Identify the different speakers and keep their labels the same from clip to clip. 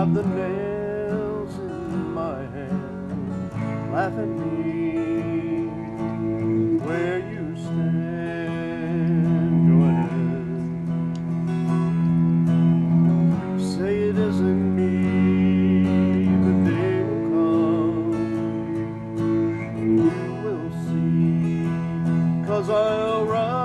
Speaker 1: have the nails in my hand. Laugh at me where you stand. Go ahead. Say it isn't me. The day will come. You will see. 'Cause I'll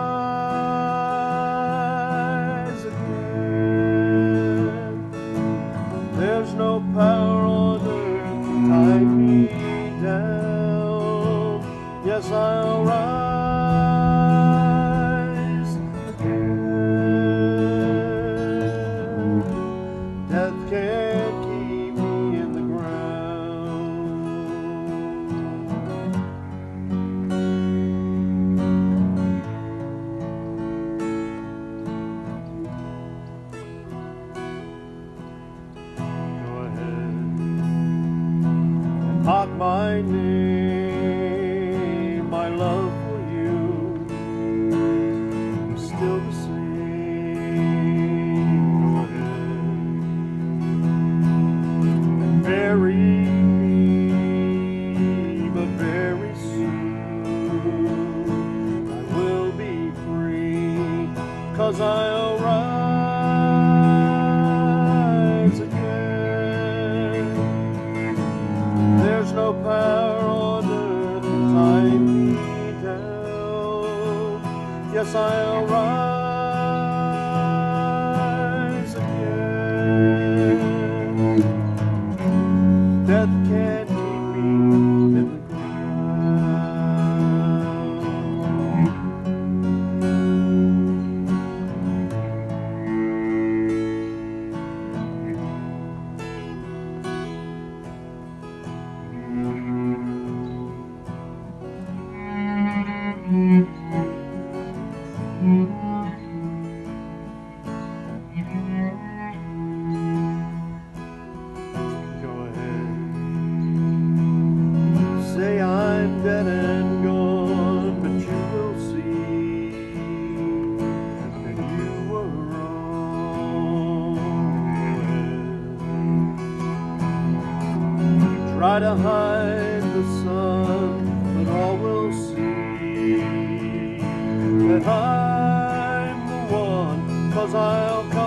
Speaker 1: rise again. There's no power on earth to tie me down. Yes, I'll rise again. Death can't keep me in the ground. Go ahead and mock my name, my love for you is still the same. Go ahead and bury me, but very soon I will be free, 'cause I'll rise again. There's no power on earth to tie me down. Yes, I'll rise again. Death can't keep me in the Go ahead. Say I'm dead and gone, but you will see that you were wrong. Try to hide the sun, but all will see that I'm the one, 'cause I'll come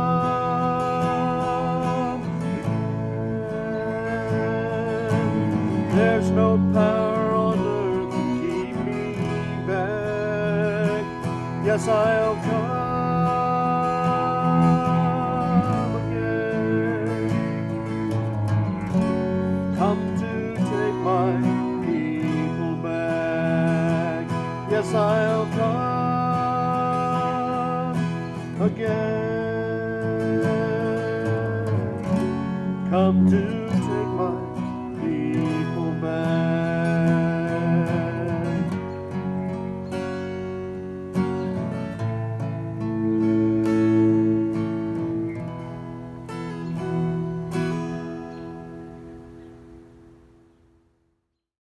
Speaker 1: again. There's no power on earth to keep me back. Yes, I'll come again. Come to take my people back. Yes, I'll come again. Come to